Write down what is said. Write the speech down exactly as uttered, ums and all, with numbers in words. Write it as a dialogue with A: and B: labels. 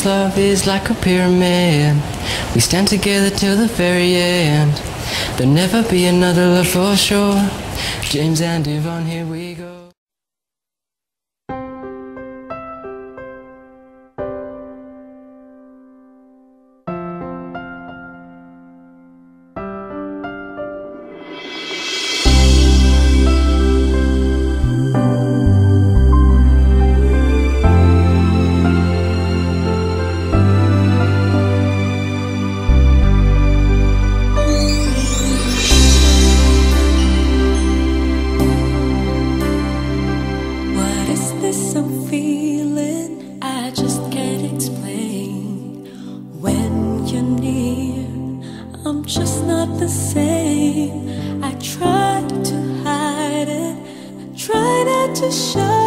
A: this love is like a pyramid. We stand together till the very end. There'll never be another love for sure. James and Devon, here we go.
B: I'm feeling I just can't explain. When you're near, I'm just not the same. I try to hide it, I try not to show